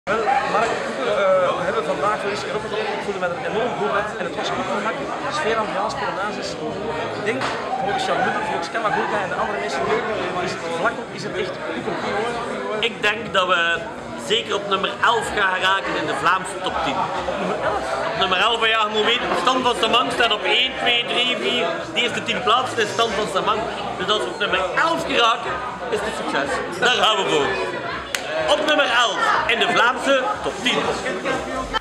Wel, Mark, we hebben vandaag voor eens erop gekomen. Ik voelde me er enorm goed bij en het was goed gemaakt. De sfeer, ambiance, polonaise is goed. Ik denk, volgens Jan Mutter, volgens Kemma Goelka en de andere mensen hier, is het vlak op, is het echt goed. Ik denk dat we zeker op nummer 11 gaan raken in de Vlaamse top 10. Op nummer 11? Op nummer 11, ja, je moet weten, de stand van Samang staat op 1, 2, 3, 4. De eerste 10 plaatsen is de stand van Samang. Dus als we op nummer 11 geraken, is het succes. Daar gaan we voor. Op nummer 11 in de Vlaamse top 10.